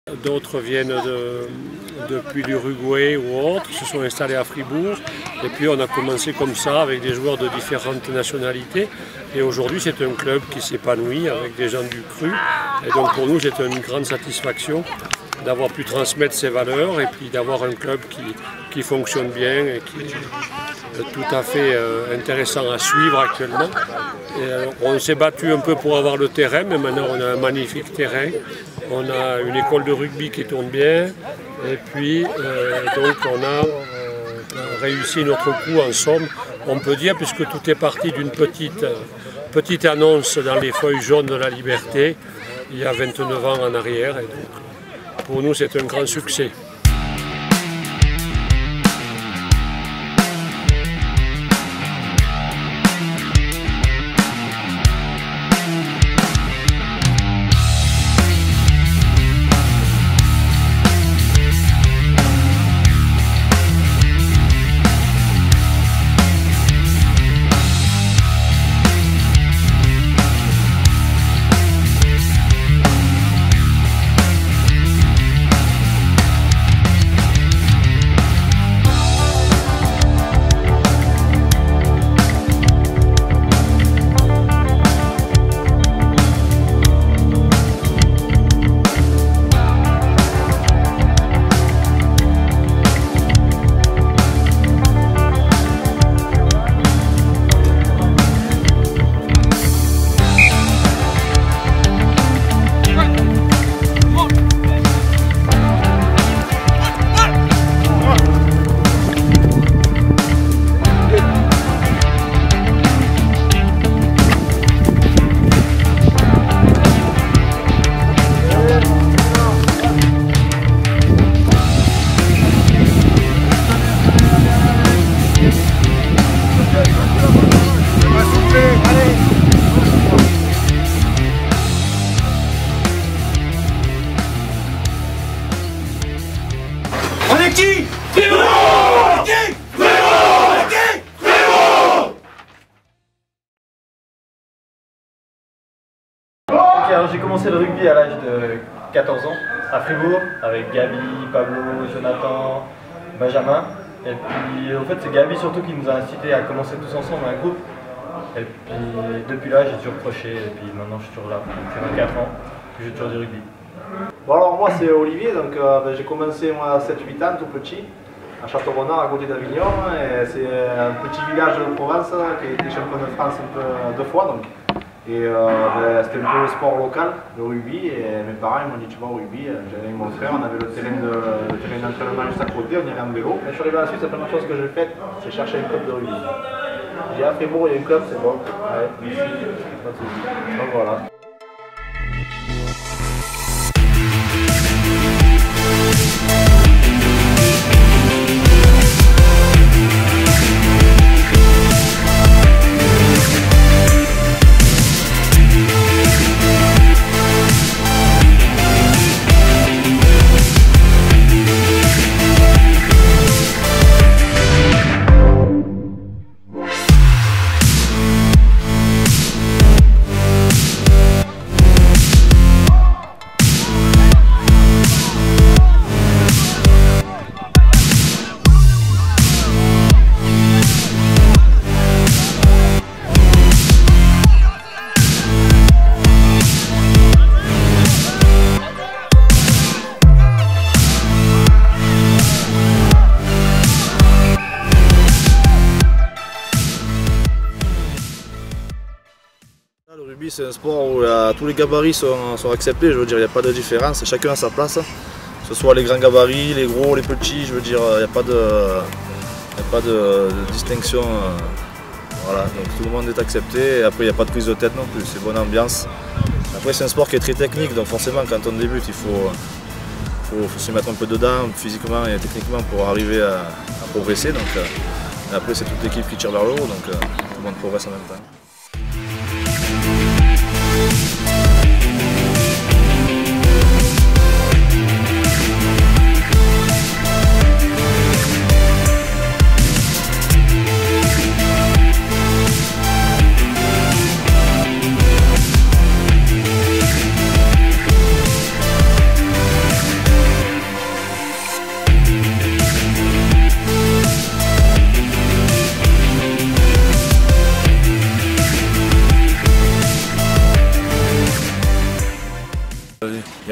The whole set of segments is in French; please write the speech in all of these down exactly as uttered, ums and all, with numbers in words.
D'autres viennent de, depuis l'Uruguay ou autres, se sont installés à Fribourg. Et puis on a commencé comme ça avec des joueurs de différentes nationalités. Et aujourd'hui c'est un club qui s'épanouit avec des gens du cru. Et donc pour nous c'est une grande satisfaction d'avoir pu transmettre ces valeurs et puis d'avoir un club qui, qui fonctionne bien et qui est tout à fait euh, intéressant à suivre actuellement. Et, euh, on s'est battu un peu pour avoir le terrain, mais maintenant on a un magnifique terrain. On a une école de rugby qui tourne bien et puis euh, donc on a euh, réussi notre coup en somme, on peut dire, puisque tout est parti d'une petite, euh, petite annonce dans les feuilles jaunes de la Liberté il y a vingt-neuf ans en arrière. Et donc, pour nous c'est un grand succès. J'ai commencé le rugby à l'âge de quatorze ans à Fribourg avec Gabi, Pablo, Jonathan, Benjamin. Et puis en fait c'est Gabi surtout qui nous a incité à commencer tous ensemble un groupe. Et puis depuis là j'ai toujours croché et puis maintenant je suis toujours là depuis vingt-quatre ans, puis j'ai toujours du rugby. Bon alors moi c'est Olivier, donc euh, ben, j'ai commencé moi à sept huit ans tout petit à Château-Renard à côté d'Avignon. C'est un petit village de Provence qui a été champion de France un peu, deux fois. Donc. Et euh, ben, c'était un peu le sport local, le rugby, et mes parents m'ont dit tu vas au rugby, j'allais avec mon frère, on avait le terrain d'entraînement juste à côté, on irait en vélo. Quand je suis arrivé à la Suisse, la première chose que j'ai faite, c'est chercher un club de rugby. J'ai dit à Fribourg, il y a un club, c'est bon, ouais, ici, pas de soucis. Donc voilà. Le rugby c'est un sport où euh, tous les gabarits sont, sont acceptés, je veux dire il n'y a pas de différence, chacun a sa place, que ce soit les grands gabarits, les gros, les petits, je veux dire il n'y a pas de, y a pas de, de distinction, euh, voilà, donc tout le monde est accepté et après il n'y a pas de prise de tête non plus, c'est bonne ambiance. Après c'est un sport qui est très technique, donc forcément quand on débute il faut, faut, faut se mettre un peu dedans physiquement et techniquement pour arriver à, à progresser, donc euh, et après c'est toute l'équipe qui tire vers le haut, donc euh, tout le monde progresse en même temps.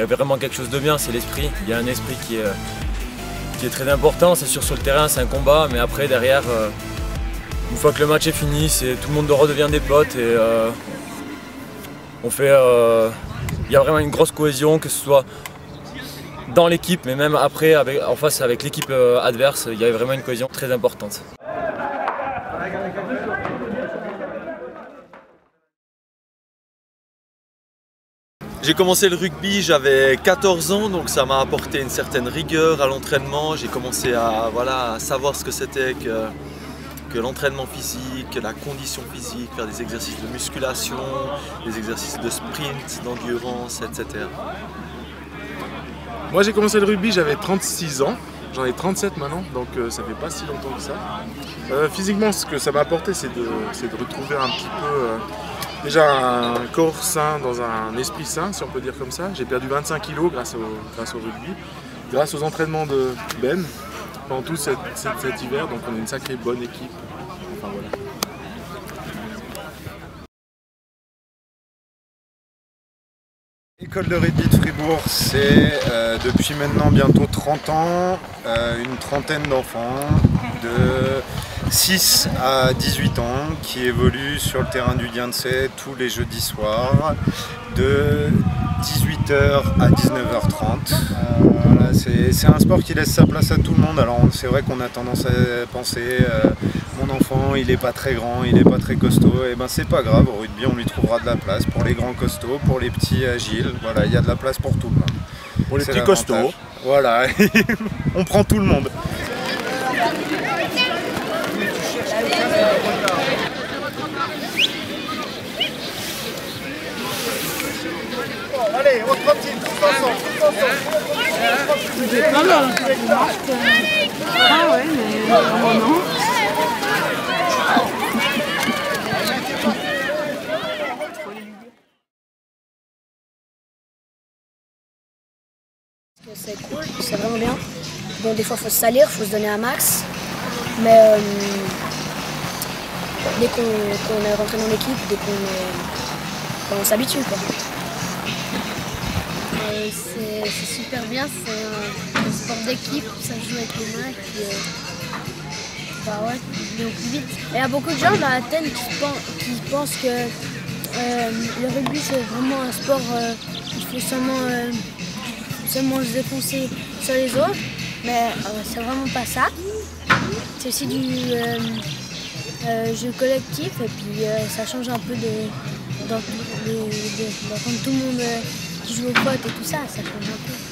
vraiment quelque chose de bien, c'est l'esprit. Il y a un esprit qui est, qui est très important, c'est sûr sur le terrain c'est un combat, mais après derrière, euh, une fois que le match est fini, tout le monde redevient des potes et euh, on fait, euh, il y a vraiment une grosse cohésion, que ce soit dans l'équipe, mais même après avec, en face avec l'équipe euh, adverse, il y a vraiment une cohésion très importante. J'ai commencé le rugby, j'avais quatorze ans, donc ça m'a apporté une certaine rigueur à l'entraînement. J'ai commencé à, voilà, à savoir ce que c'était que, que l'entraînement physique, que la condition physique, faire des exercices de musculation, des exercices de sprint, d'endurance, et cetera. Moi j'ai commencé le rugby, j'avais trente-six ans, j'en ai trente-sept maintenant, donc euh, ça fait pas si longtemps que ça. Euh, physiquement, ce que ça m'a apporté, c'est de, de retrouver un petit peu... Euh, Déjà un corps sain dans un esprit sain, si on peut dire comme ça. J'ai perdu vingt-cinq kilos grâce au, grâce au rugby, grâce aux entraînements de Ben pendant tout cet, cet, cet hiver. Donc on est une sacrée bonne équipe. Enfin, voilà. L'école de rugby de Fribourg, c'est euh, depuis maintenant bientôt trente ans, euh, une trentaine d'enfants de six à dix-huit ans qui évoluent sur le terrain du Diendsee tous les jeudis soirs de dix-huit heures à dix-neuf heures trente. Euh, voilà, c'est un sport qui laisse sa place à tout le monde. Alors c'est vrai qu'on a tendance à penser euh, mon enfant il n'est pas très grand, il n'est pas très costaud, et ben c'est pas grave, au rugby on lui trouvera de la place pour les grands costauds, pour les petits agiles, voilà, il y a de la place pour tout le monde. Pour les petits costauds. Voilà, on prend tout le monde. Allez, on continue, tous ensemble, tous ensemble. J'ai pas mal Ah ouais, mais euh, non. C'est cool, c'est vraiment bien. Bon, des fois, il faut se salir, il faut se donner un max. Mais euh, dès qu'on qu est rentré dans l'équipe, dès qu'on qu s'habitue, quoi. Euh, c'est super bien, c'est un, un sport d'équipe, ça joue avec les mains et puis euh, bah ouais, il va plus vite. Il y a beaucoup de gens à Athènes qui, qui pensent que euh, le rugby c'est vraiment un sport euh, il faut seulement, euh, seulement se défoncer sur les autres, mais euh, c'est vraiment pas ça. C'est aussi du euh, euh, jeu collectif et puis euh, ça change un peu d'entendre tout le monde euh, qui joue aux potes et tout ça, ça change un peu.